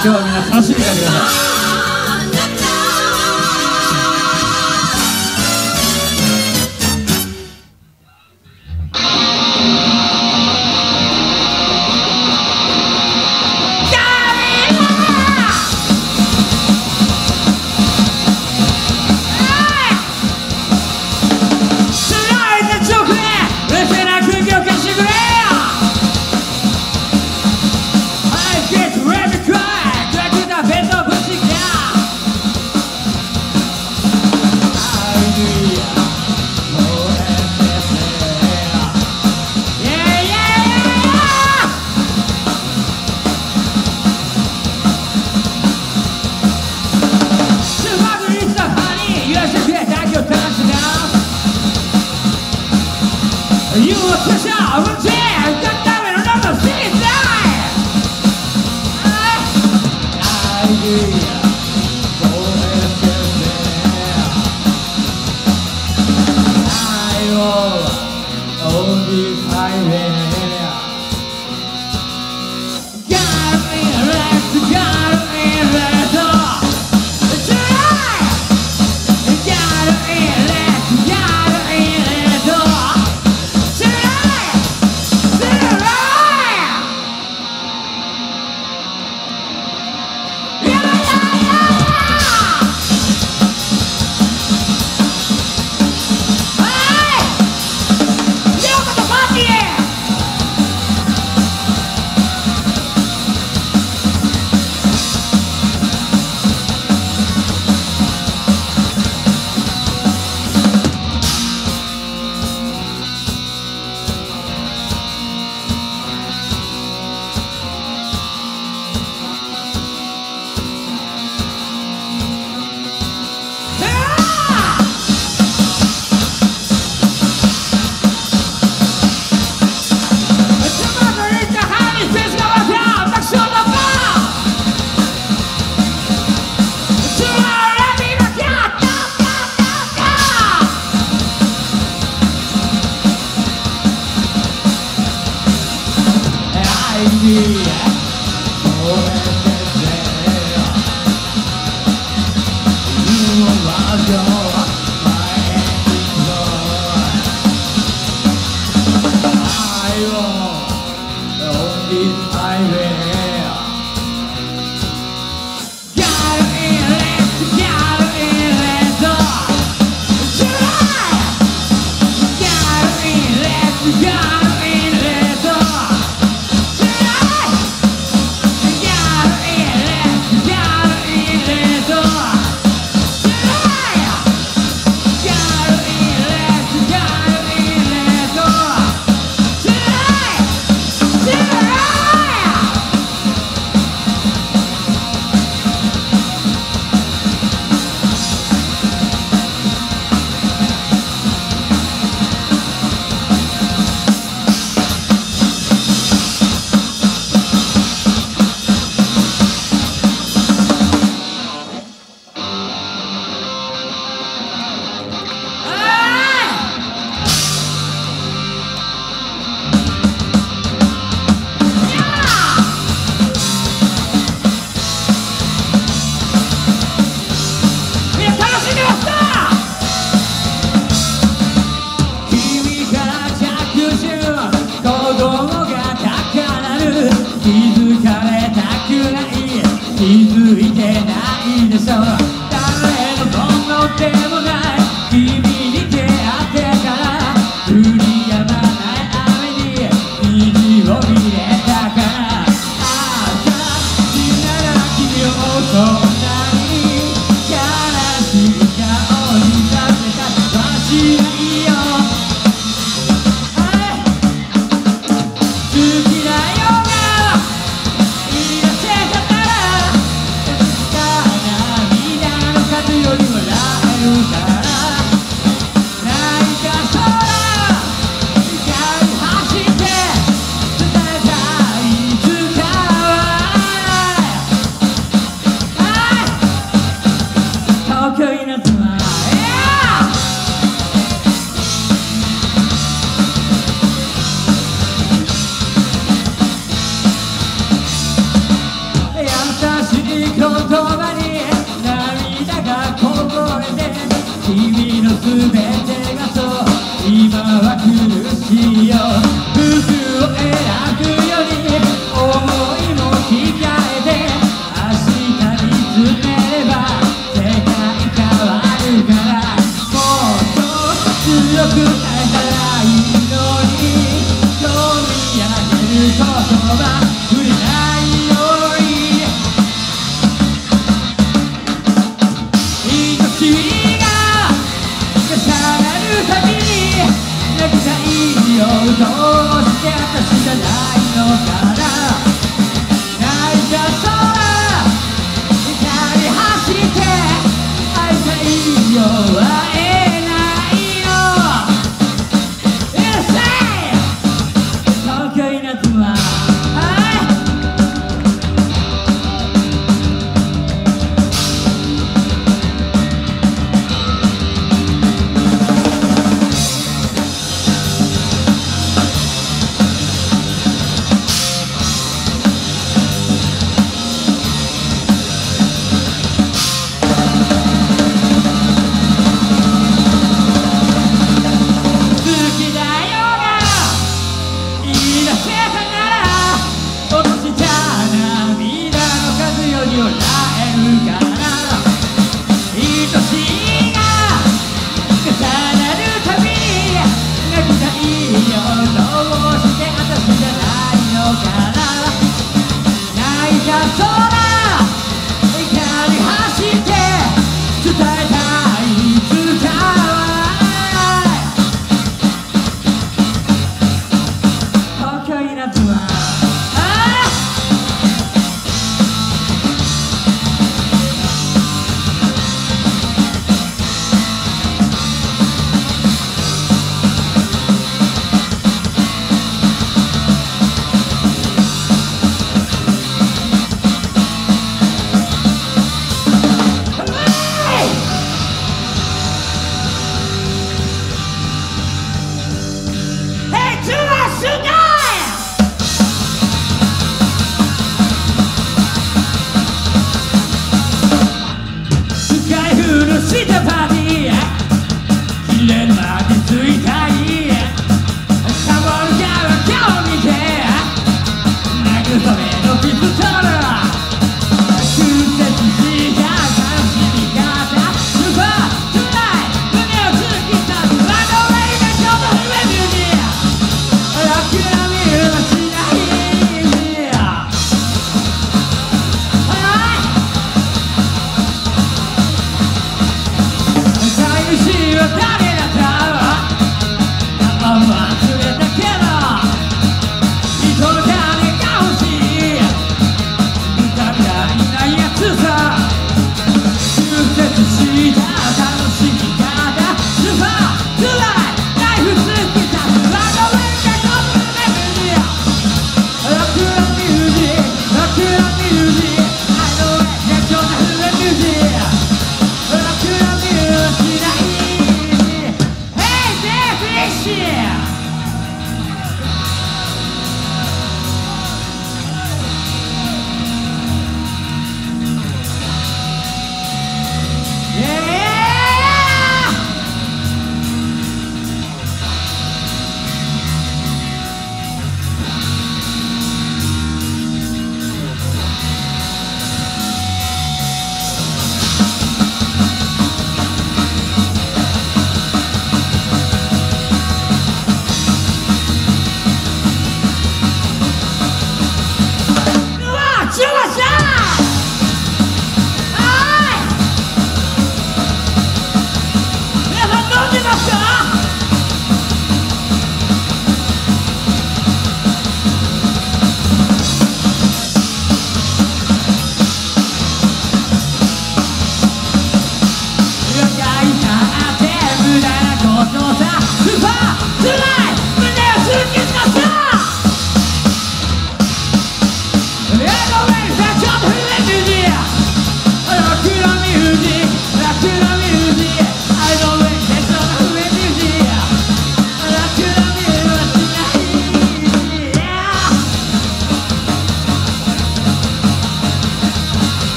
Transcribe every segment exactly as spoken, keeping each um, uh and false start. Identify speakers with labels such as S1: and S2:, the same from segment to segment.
S1: 今日はみんな楽しんで帰ってください。You are such a routine, got them in another city side. Idea for I will own this highway. Got me left, got me left. Tonight, got me left, got me left. 葉に涙がこぼれて君の全てがそう今は苦しいよ服を選ぶより思いも控えて明日に詰めれば世界変わるからもっと強くなれたらいいのに今日見上げる言葉触れないように命が重なるたびに泣きたいよどうして私じゃないのかな泣いた空光走って会いたいよ会えないようるさい東京稲妻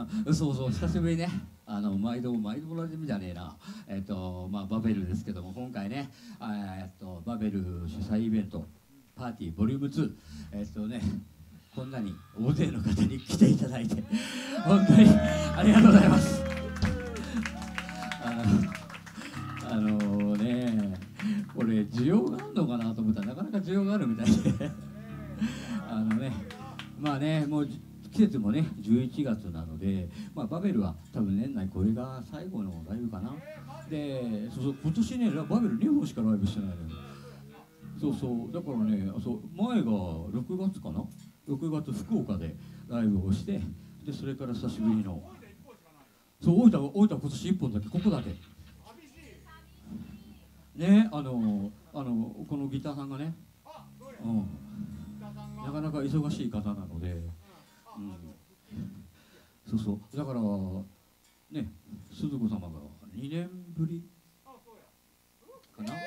S1: あのそうそう久しぶりねあの毎度毎度同じじゃねえなえっとまあバベルですけども今回ねえっとバベル主催イベントパーティーボリュームツーえっとねこんなに大勢の方に来ていただいて本当にありがとうございます。あのあのねこれ需要があるのかなと思ったらなかなか需要があるみたいであのねまあねもう季節もねじゅういちがつなので、まあ、バベルは多分年内これが最後のライブかな。でそうそう今年ねバベルにほんしかライブしてないのよ。そうそうだからねそう前がろくがつかなろくがつ福岡でライブをしてでそれから久しぶりのそう大分大分今年いっぽんだけここだけねあのあのこのギターさんがね、うん、なかなか忙しい方なので、うん、そうそうだからね鈴子様がにねんぶりかな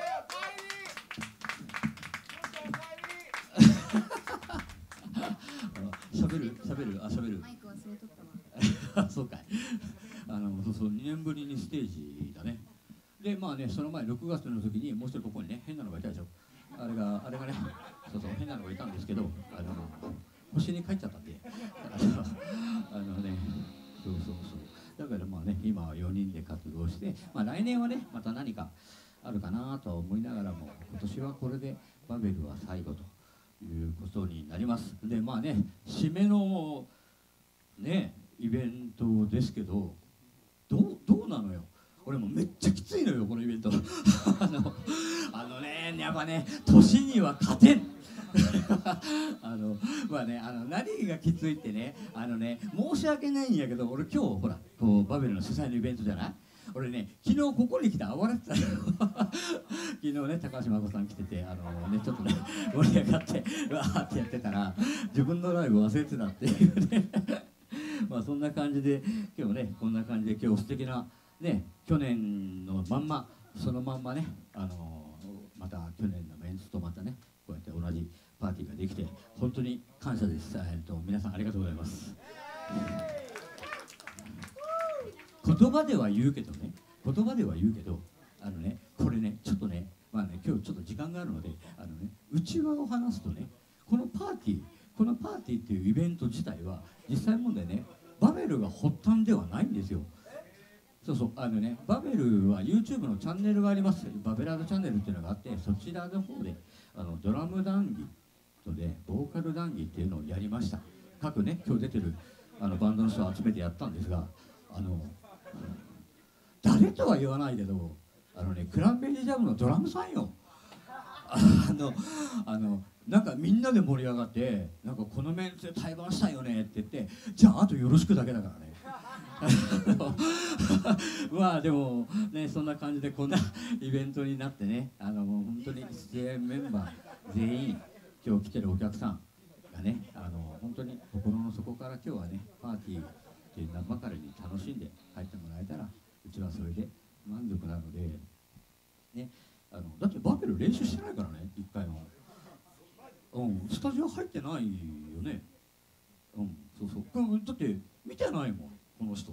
S1: しゃべるしゃべるあしゃべる
S2: マイク忘れとったわ
S1: そうかいあのそうそうにねんぶりにステージだね。でまあねその前ろくがつの時にもう一人ここにね変なのがいたでしょ。あれがあれがねそうそう変なのがいたんですけどあの星に帰っちゃったんであのねそうそうそうだからまあね今はよにんで活動して、まあ、来年はねまた何かあるかなとは思いながらも今年はこれでバベルは最後ということになります。でまあね締めのねイベントですけどどうどうなのよ。俺もめっちゃきついのよこのイベントあのあのねやっぱね年には勝てんあのまあねあの何がきついってねあのね申し訳ないんやけど俺今日ほらこうバベルの主催のイベントじゃない。俺ね昨日ここに来て暴れてたよ昨日ね高橋真子さん来ててあのねちょっとね盛り上がってわーってやってたら自分のライブ忘れてたっていうねまあそんな感じで今日ねこんな感じで今日素敵なね去年のまんまそのまんまねあのまた去年のメンツとまたねこうやって同じパーティーができて本当に感謝です。えっと皆さんありがとうございます。言葉では言うけどね言葉では言うけどあのねこれねちょっとねまあね今日ちょっと時間があるのであのね内輪を話すとねこのパーティーこのパーティーっていうイベント自体は実際問題ねバベルが発端ではないんですよ。そうそうあのねバベルは YouTube のチャンネルがあります。バベラードチャンネルっていうのがあってそちらの方であのドラム談義とねボーカル談義っていうのをやりました。各ね今日出てるあのバンドの人を集めてやったんですがあの誰とは言わないけどあのねクランベリージャムのドラムさんよあのあのなんかみんなで盛り上がってなんかこのメンツで対バンしたいよねって言ってじゃああとよろしくだけだからねまあでもねそんな感じでこんなイベントになってねあのもう本当に出演メンバー全員今日来てるお客さんがねあの本当に心の底から今日はねパーティーっていう名ばかりに楽しんで帰ってもらえたらうちはそれで満足なのでねあのだってバベル練習してないからね一回も、うん、スタジオ入ってないよね。うんそうそうこれだって見てないもんこの人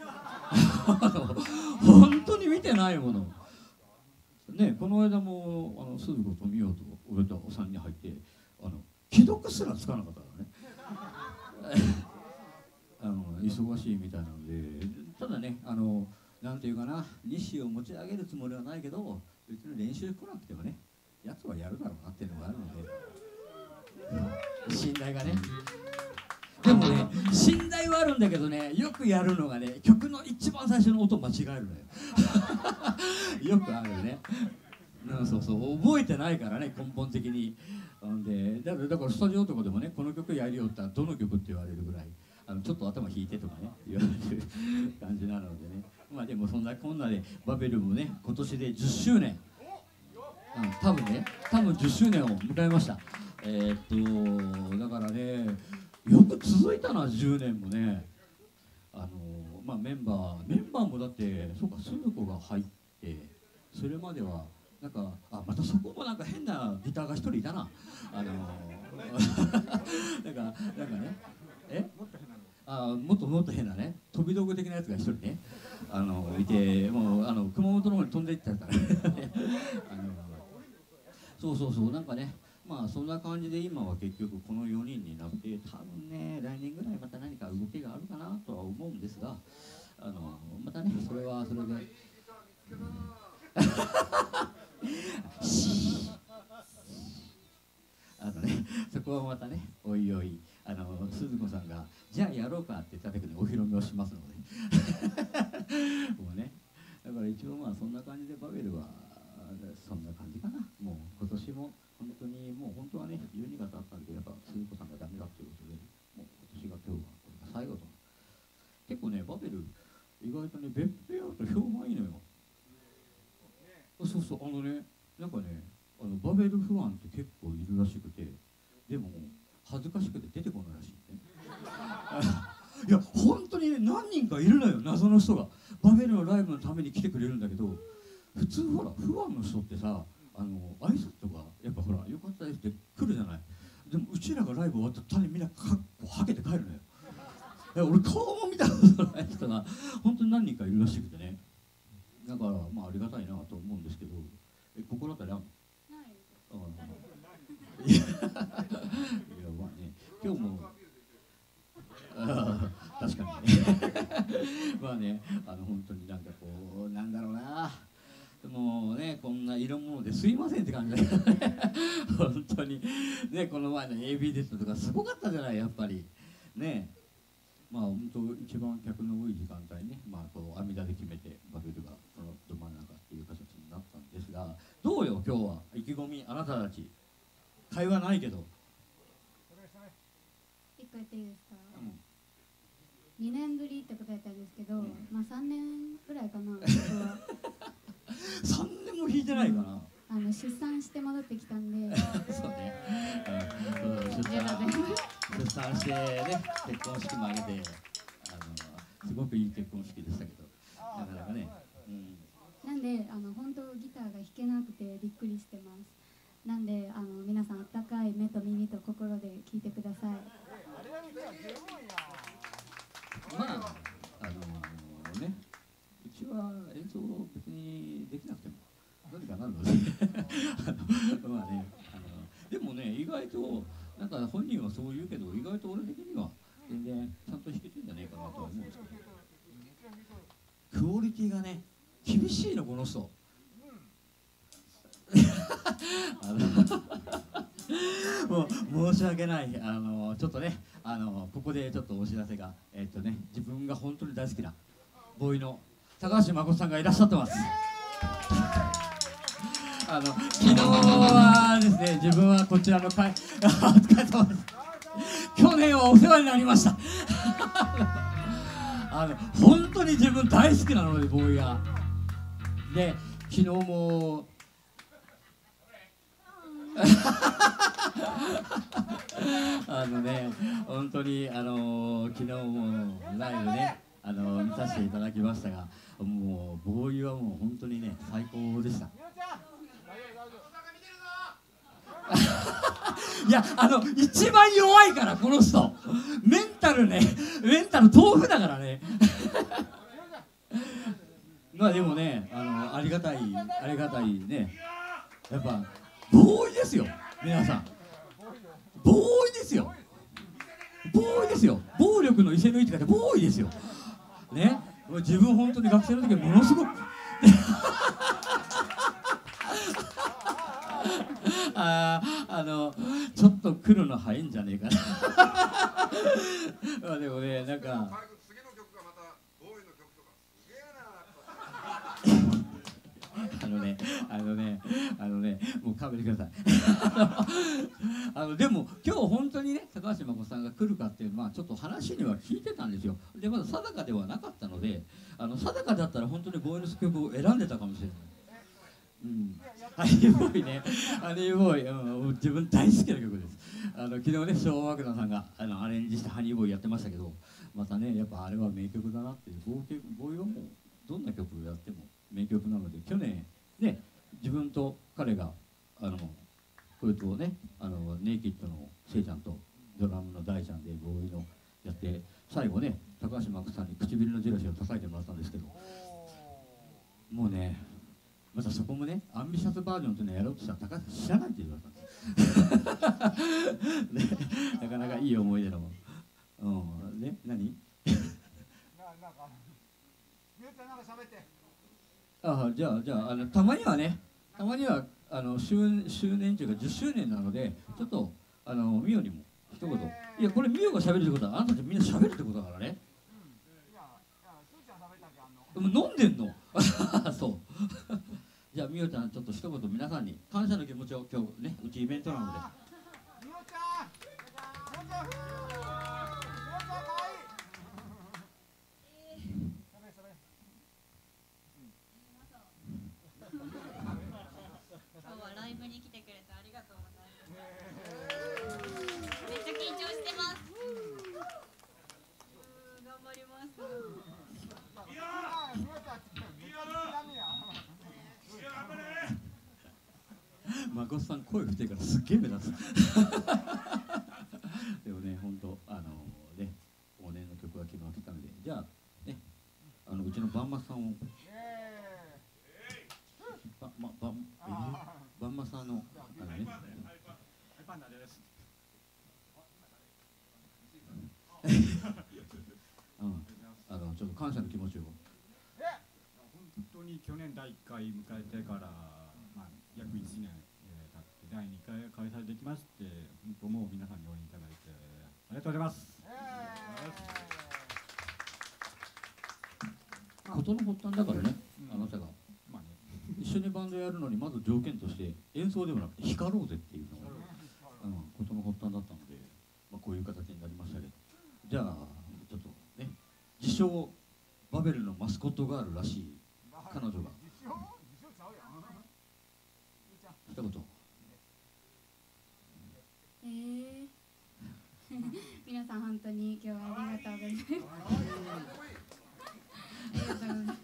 S1: 本当に見てないものねこの間もあの鈴子と美代と俺とおさんに入ってあの既読すらつかなかったからねあの忙しいみたいなのでただねあのなんていうかな西を持ち上げるつもりはないけど別に練習来なくてもねやつはやるだろうなっていうのがあるので信頼がねでもね信頼はあるんだけどねよくやるのがね曲の一番最初の音間違えるのよよくあるね、うん、そうそう覚えてないからね根本的にんでだからだからスタジオとかでもねこの曲やりよったらどの曲って言われるぐらいあのちょっと頭弾いてとかね言われる感じなのでねまあでもそんなこんなでバベルもね今年でじゅっしゅうねん、うん、多分ね多分じゅっしゅうねんを迎えました。えー、っとだからねよく続いたなじゅうねんもねあのまあメンバーメンバーもだってそうか鈴子が入ってそれまではなんかあまたそこもなんか変なギターが一人いたなあのなんかなんかねえあもっともっと変なね飛び道具的なやつが一人ねあのいて、もうあの熊本の方に飛んでいったからあのそうそうそう、なんかね、まあそんな感じで今は結局このよにんになって、多分ね来年ぐらいまた何か動きがあるかなとは思うんですが、あのまたねそれはそれで、うん、あのねそこはまたねおいおい、あの鈴子さんがじゃあやろうかって言った時にお披露目をしますのでもうね、だから一応まあそんな感じでバベルはそんな感じかな。もう今年も本当にもう本当はねじゅうにがつあったんで、やっぱ鈴子さんがダメだっていうことで、もう今年が今日はこれが最後と。結構ねバベル意外とね別府やると評判いいのよ。そうそう、あのねなんかねあのバベルファンって結構いるらしくて、でも恥ずかしくて出てこないらしいねいや本当にね何人かいるのよ、謎の人がバベルのライブのために来てくれるんだけど、普通ほらファンの人ってさ、あの挨拶とかやっぱほらよかったですって来るじゃない。でもうちらがライブ終わったら種みんなかっこはけて帰るのよ。いや俺顔も見たことない人が本当に何人かいるらしくてね、だからまあありがたいなと思うんですけど、え心当たりあんの？いやいやまあね今日もあ確かにねまあねあの本当になんかこうなんだろうな、もうねこんな色物ですいませんって感じだけどね本当にね、この前の エービー デッドとかすごかったじゃない、やっぱりね。まあ本当一番客の多い時間帯ね、まあこう網田で決めてバベルがそのど真ん中っていう形になったんですが、どうよ今日は意気込み、あなたたち会話ないけど
S2: 一個言っていいですか？
S1: うん、
S2: にねんぶりってことやったんですけど、うん、まあさんねんぐらいかな僕は
S1: さんねんも弾いてないかな、
S2: あの出産して戻ってきたんで
S1: そうね、うん、そう出産出産してね結婚式も挙げて、あのすごくいい結婚式でしたけど、なかなかね、うん、
S2: なんであの本当ギターが弾けなくてびっくりしてます。なんであの皆さんあったかい目と耳と心で聴いてください。
S1: まああのね、うちは演奏別にできなくてもどうにかなるのでまあね、あのでもね意外となんか本人はそう言うけど、意外と俺的には全然ちゃんと弾けてんじゃねえかなとは思うんですけど、クオリティがね厳しいのこの人あのもう申し訳ない、あのちょっとね、あのここでちょっとお知らせが、えっとね自分が本当に大好きなボーイの高橋誠さんがいらっしゃってます。あの昨日はですね、自分はこちらの会お疲れ様です。去年はお世話になりましたあの本当に自分大好きなのでボーイがで、昨日もあのね本当にあの昨日もライブねあの見させていただきましたが、もうボーイはもう本当にね最高でしたいやあの一番弱いからこの人メンタルね、メンタル豆腐だからねまあでもね、あのありがたいありがたいね、やっぱボーイですよ皆さん、ボーイですよ、ボーイですよ、暴力の威勢のいいって書いてボーイですよね。自分本当に学生の時はものすごくああのちょっと来るの早いんじゃねえかなまあでもね、なんかあのね、あのね、あのね、もう勘弁してくださいあのでも今日本当にね高橋真子さんが来るかっていうまあちょっと話には聞いてたんですよ。でまだ定かではなかったので、あの定かだったら本当にボーイの曲を選んでたかもしれない。うん、ハニーボーイね、ハニーボーイ、うん、自分大好きな曲です。あの昨日ね昭和楽団さんがあのアレンジしてハニーボーイやってましたけど、またねやっぱあれは名曲だなっていう、ボーイボーイはもうどんな曲をやっても名曲なので、去年ね自分と彼があのこれとねあのネイキッドのせいちゃんとドラムの大ちゃんでボーイのやって、最後ねまたそこもね、アンビシャスバージョンというのをやろうとしたら高橋さん知らないって言われたんです、ね、なかなかいい思い出の、うん、ね、何あじゃあ、じゃあ、あのたまにはね、たまにはあの 周, 周年というかじゅっしゅうねんなので、ちょっとあのミオにも一言、いや、これミオが喋るってことは、あなたたちみんな喋るってことだからね。飲んでんのそうじゃあミオちゃん、ちょっと一言皆さんに感謝の気持ちを、今日ね、うちイベントなので。ミオちゃん、ミオちゃん、ミオちゃん、ミオちゃん、かわいい。
S2: 今日はライブに来てくれてありがとうございます。めっちゃ緊張してます。頑張ります。
S1: まこさん声振ってるからすっげえ目立つでもね、本当あのね、往年の曲が昨日来たので、じゃあね、あのうちのバンマさんをばまばんえバンマさんのあのねうん、あのちょっと感謝の気持ちを。
S3: 本当に去年だいいっかい迎えてから、まあ、約いちねん、えー、経ってだいにかい開催できまして、本当もう皆さんに応援いただいてありがとうございます。
S1: 事の発端だからね、あなたが、まあね、一緒にバンドやるのにまず条件として演奏ではなくて光ろうぜっていうのが、うん、事の発端だったので、まあ、こういう形になりましたけど、じゃあちょっとね、自称バベルのマスコットガールらしい彼女が一言。
S2: えー、皆さん本当に今日はありがとうございます。ありがとうございます。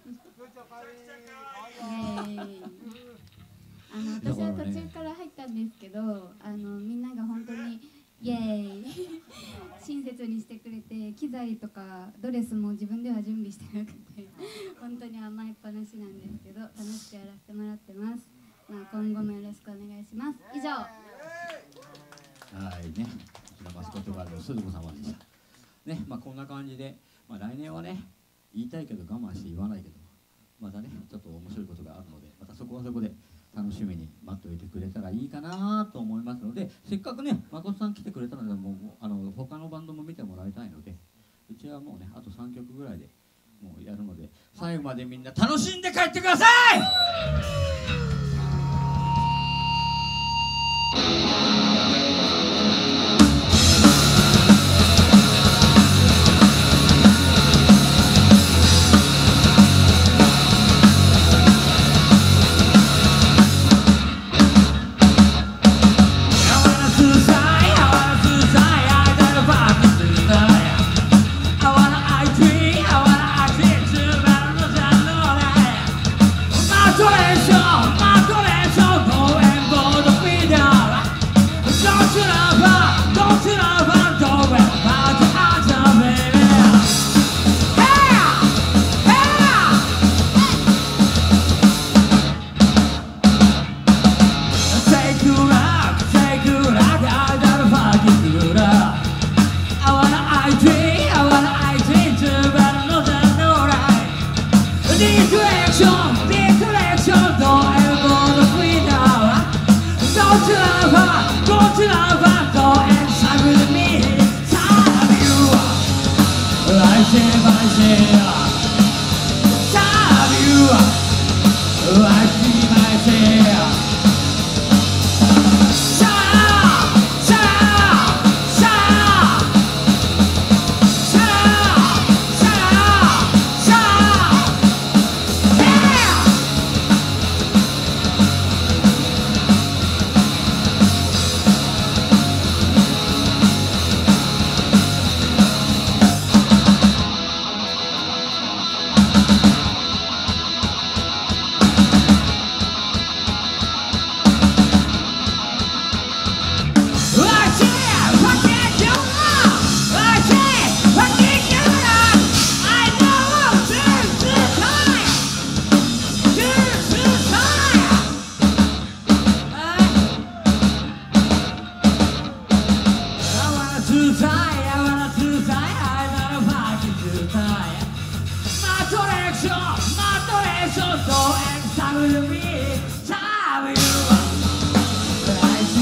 S2: イエーイ。あの私は途中から入ったんですけど、あのみんなが本当にイエーイ親切にしてくれて、機材とかドレスも自分では準備してなくて本当に甘えっぱなしなんですけど、楽しくやらせてもらってます。まあ、今後もよろしくお願いします。以上。
S1: はいね、うちのマスコットガールの鈴子様でしたね。まあこんな感じで、まあ、来年はね、言いたいけど我慢して言わないけど、またね、ちょっと面白いことがあるので、またそこはそこで楽しみに待っておいてくれたらいいかなと思いますので、せっかくね、誠さん来てくれたので、もうあの他のバンドも見てもらいたいので、うちはもうね、あとさんきょくぐらいでもうやるので、最後までみんな楽しんで帰ってください。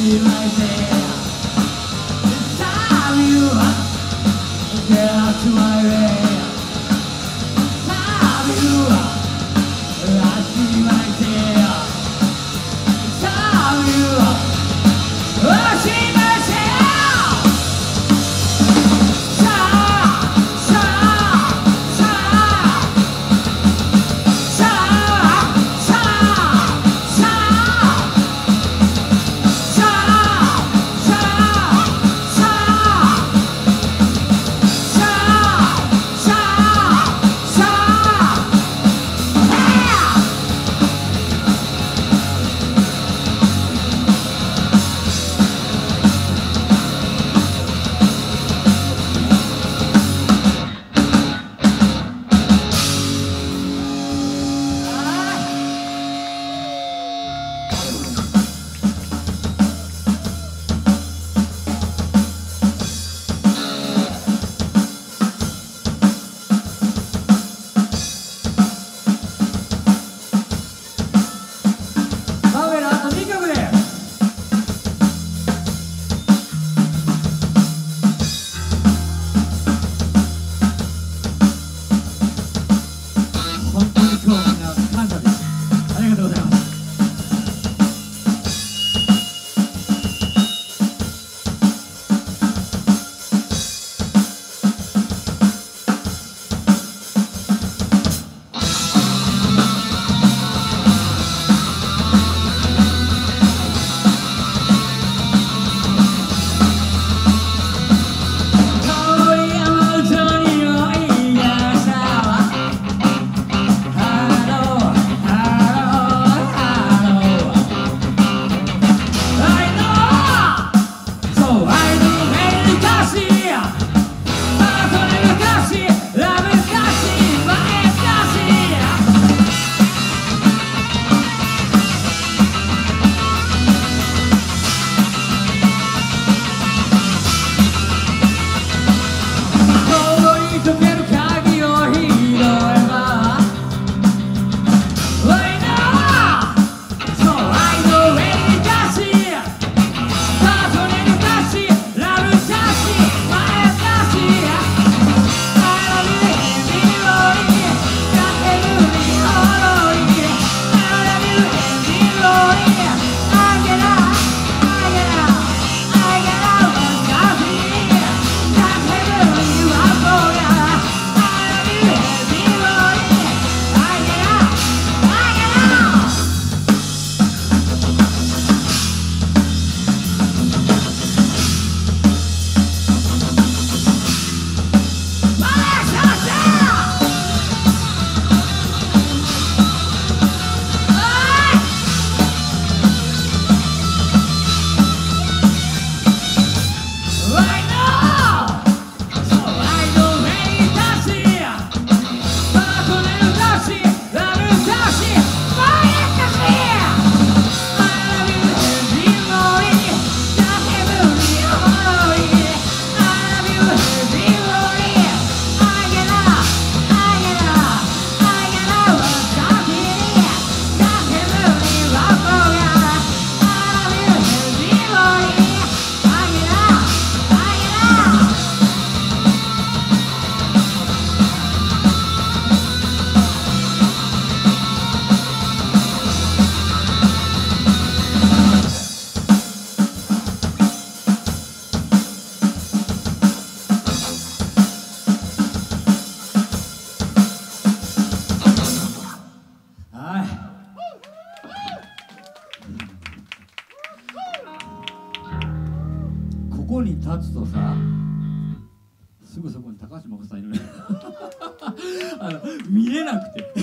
S1: こに立つとさ、すぐそこに高島さんいるねあの見れなくて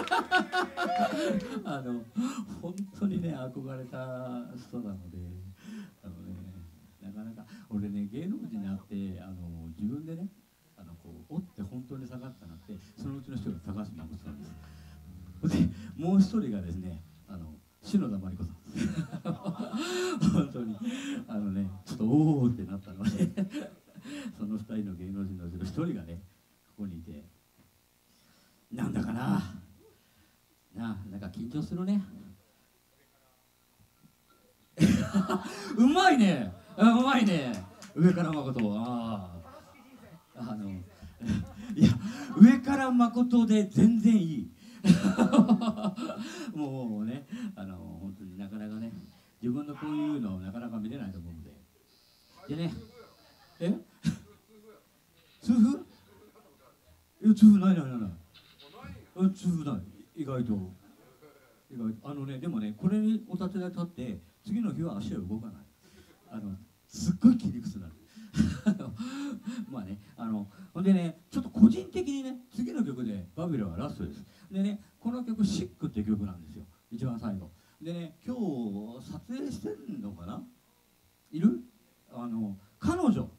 S1: あの本当にね憧れた人なので、あのねなかなか俺ね芸能人に会ってあの自分でねあのこうおって本当に下がったなって、そのうちの人が高島さんです。でもう一人がですね、あの篠田麻里子さん本当にあのねちょっとおおってなったのでそのふたりの芸能人のうちのひとりがねここにいて、なんだかなななんか緊張するねうまいね、うまいね、上から誠。ああ、あのいや、上から誠で全然いい。もうね、あの本当になかなかね、自分のこういうのをなかなか見れないと思うので。でね、え痛風？いや、痛風ないないないない。痛風ない、意外と。意外とあのね、でもね、これにお立てで立って次の日は足は動かない。あのすっごい筋肉痛になる。まあね、あのほんでね、ちょっと個人的にね、次の曲でバビルはラストです。でね、この曲「シック」って曲なんですよ、一番最後でね。今日撮影してんのかな、いる？あの彼女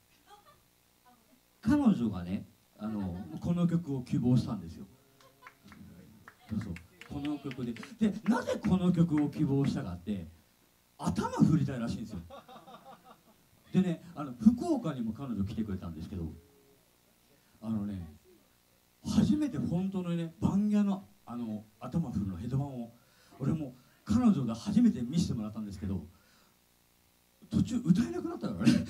S1: 彼女がね、あのこの曲を希望したんですよ。そうそう、この曲で。で、なぜこの曲を希望したかって、頭振りたいらしいんですよ。でね、あの福岡にも彼女来てくれたんですけど、あのね、初めて本当のね、バンギャのあの頭振るのヘドバンを俺も彼女が初めて見せてもらったんですけど、途中歌えなくなったからね。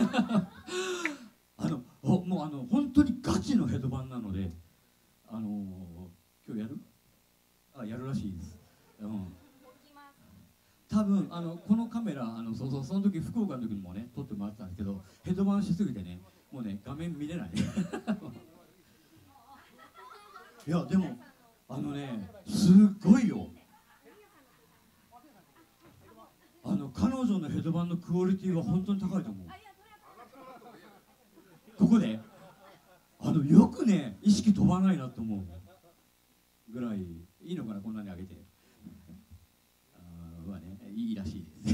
S1: あのもうあの本当にガチのヘドバンなので、あのー、今日やる？あ、やるらしいです。うん、多分あのこのカメラ、あのそうそう、その時福岡の時にもね撮ってもらったんですけど、ヘドバンしすぎてね、もうね画面見れない。いやでもあのね、すっごいよ。あの彼女のヘドバンのクオリティは本当に高いと思う。ここであのよくね、意識飛ばないなと思うぐらい。いいのかな、こんなに上げて。あー、まあね、いいらしいです。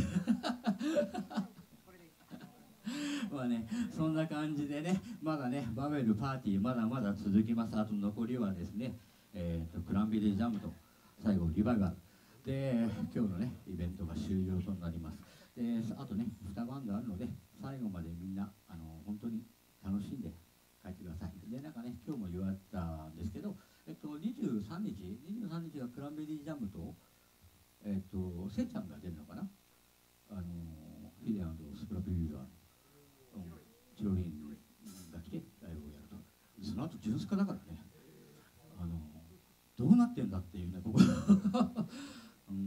S1: まあね、そんな感じでね、まだね、バベルパーティーまだまだ続きます。あと残りはですね、えー、とクランベリージャムと最後リバイバルで、今日のねイベントが終了となります。で、あとねにバンドあるので、最後までみんなあの本当に楽しんで帰ってください。で、なんかね、今日も言われたんですけど、えっと、にじゅうさんにちにじゅうさんにちがクランベリージャムと、えっと、せいちゃんが出るのかな、あのヒデ&スプラピューザーの、うん、チロリンが来てライブをやると。その後ジュース化だからね、あのどうなってんだっていうね、ここ、うん、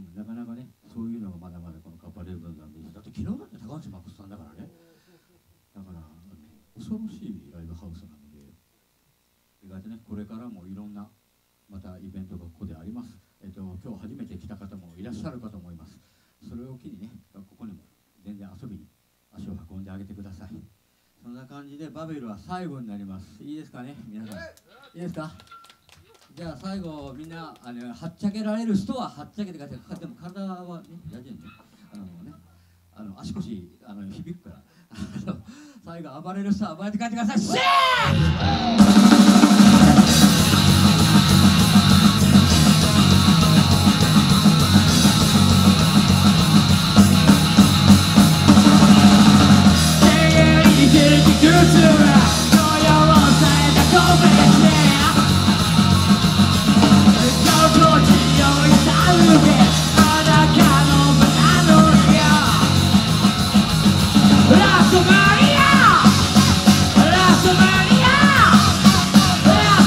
S1: なかなかね、そういうのがまだまだこのカッパレーブンなんで、だって昨日だって高橋真さんだからね、だからあの恐ろしいライブハウスなので、意外とね、これからもいろんなまたイベントがここであります。えっと、今日初めて来た方もいらっしゃるかと思います。それを機にね、ここにも全然遊びに足を運んであげてください。そんな感じでバベルは最後になります。いいですかね、皆さん。いいですか。じゃあ最後、みんなあのはっちゃけられる人ははっちゃけてください。でも体はね、大丈夫ね。あのね、あの足腰あの響くから。最後暴れる人は暴れて帰ってください。シェー！ラストマニア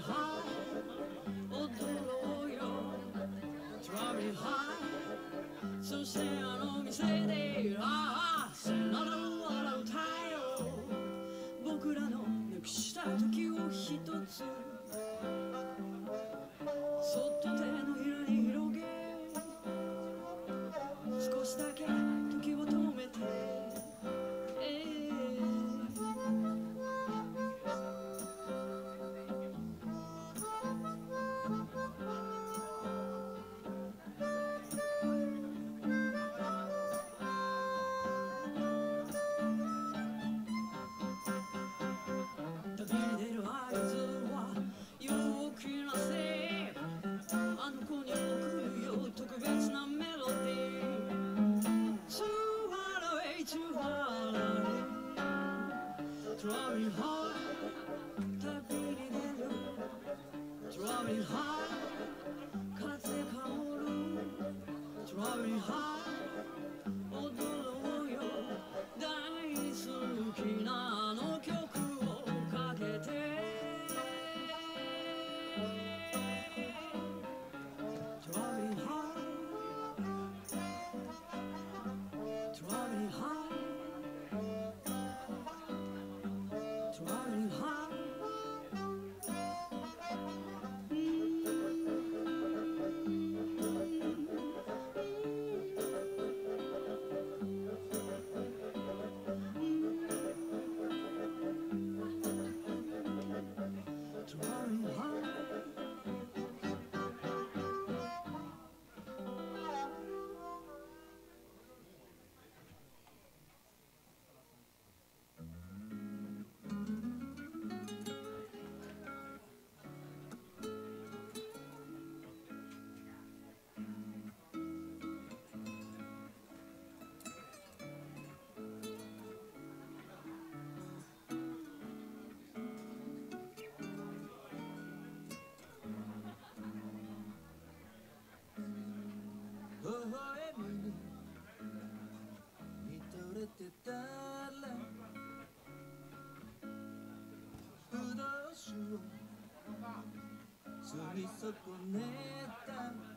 S4: high 踊ろうよ Traveling high そしてあの店でああさよならを笑う太陽僕らのなくした時を一つそっと手のひらに広げ少しだけ時を止めて、えー旅に出る合図は陽気なせいあの子に送るよ特別なメロディー Too far away, too far away Traveling high 旅に出る Traveling high 風香る Traveling high 踊ろうよ大好きなあの曲をかけて Traveling high Traveling high Traveling high Traveling high 微笑みに見とれてたら不動酒を積み損ねた